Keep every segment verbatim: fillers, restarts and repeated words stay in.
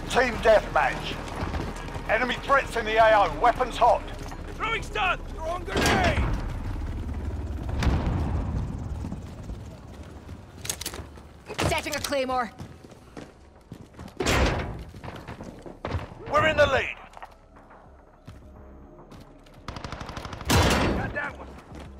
Team deathmatch. Enemy threats in the A O. Weapons hot. Throwing stun! Throwing grenade! Setting a claymore. We're in the lead. Got that one.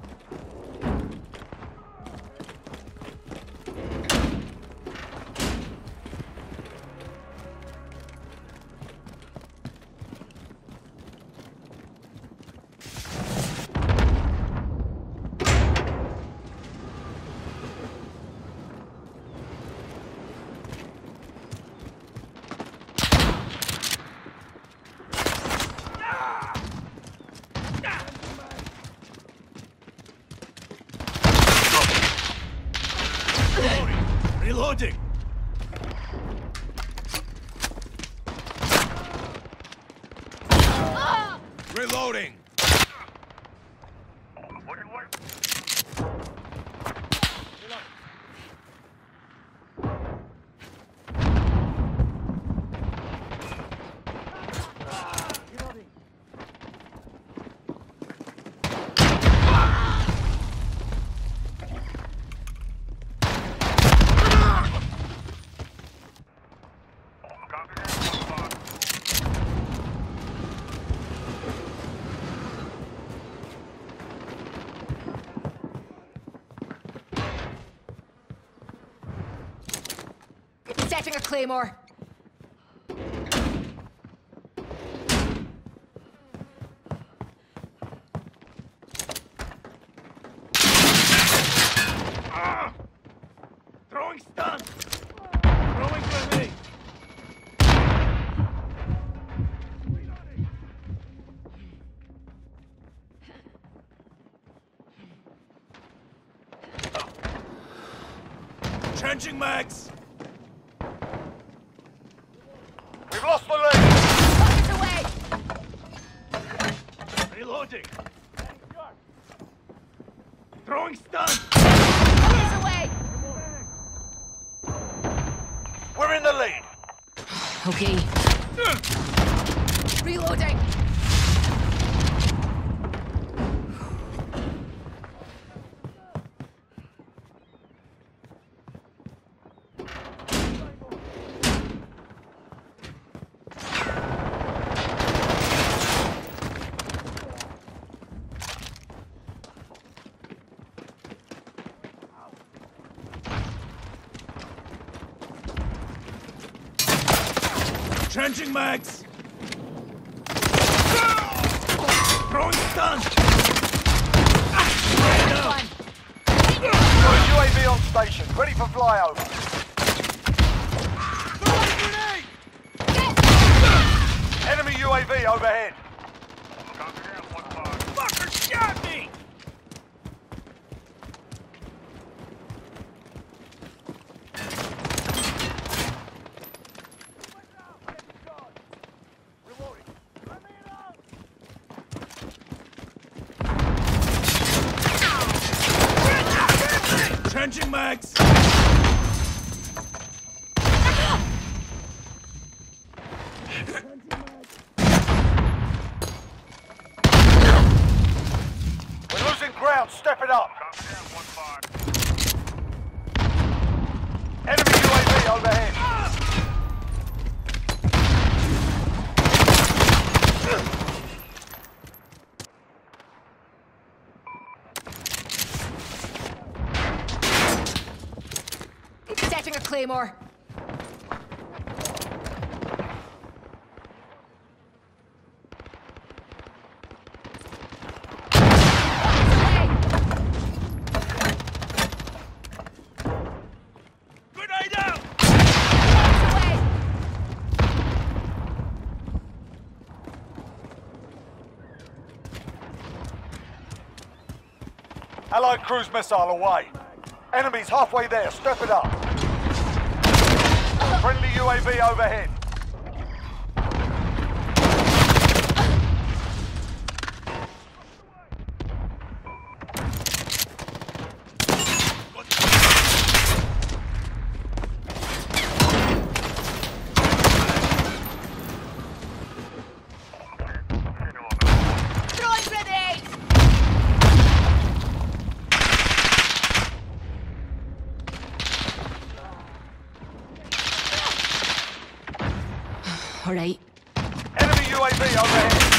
Reloading! Reloading! Setting a claymore. Ah! Throwing stun! Throwing grenade! Trenching mags! We've lost the lead. Rockets away! Reloading! Throwing stun! Rockets away! We're in the lead. Okay. Reloading! Trenching mags! Throwing stun! One. Got a U A V on station, ready for flyover. Throwing grenade! Enemy U A V overhead. Fucker shot me! Trenching mags! We're losing ground, step it up. Enemy U A V overhead. Setting a claymore. Grenade out! Away! Allied cruise missile away. Enemies halfway there, step it up. Friendly U A V overhead. All right. Enemy U A V overhead.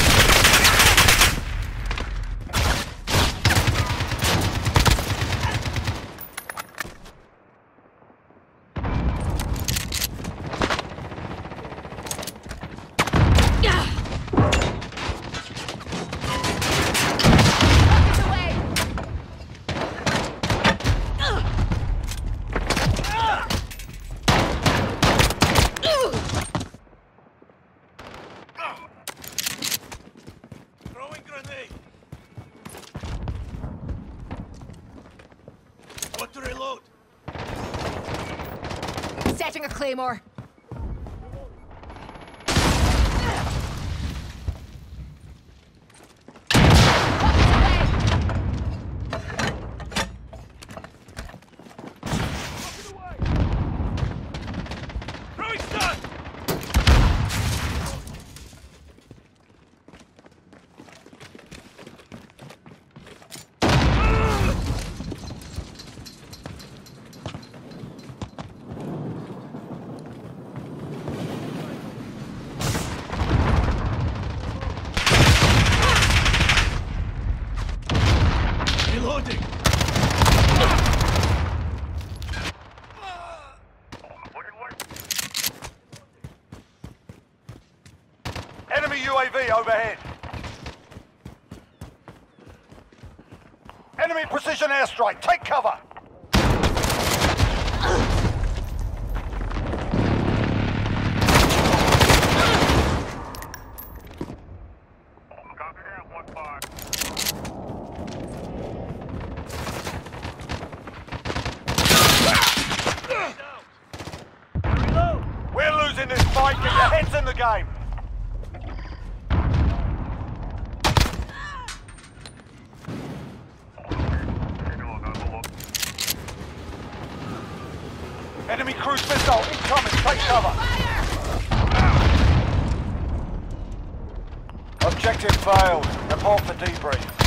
Throwing grenade. Want to reload? Setting a claymore. Throwing stun. Reloading. Enemy U A V overhead. Enemy precision airstrike. Take cover. Copy that, one five. Reload. We're losing this fight. Get your heads in the game. Enemy cruise missile incoming. Take cover. Objective failed. Report for debrief.